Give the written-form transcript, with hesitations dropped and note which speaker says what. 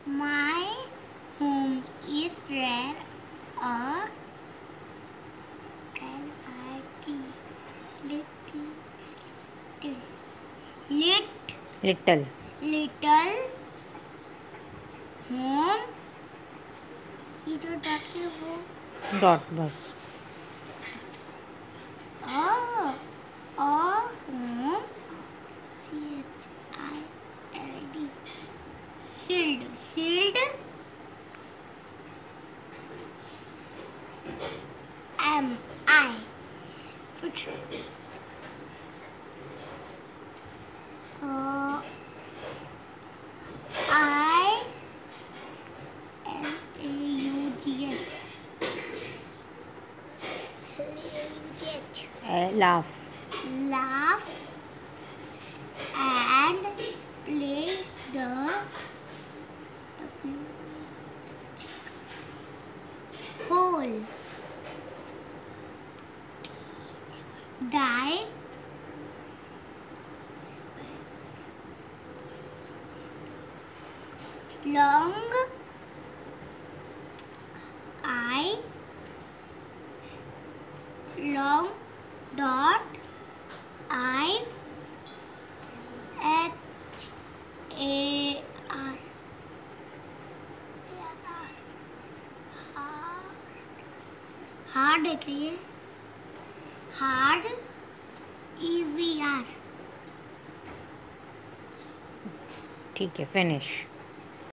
Speaker 1: My home is where a
Speaker 2: little
Speaker 1: home ये जो dot के वो
Speaker 2: dot बस
Speaker 1: a home child shield am I fiction I am
Speaker 2: laugh
Speaker 1: and place the whole die long dot I H A R hard है क्या ये hard EVR
Speaker 2: ठीक है finish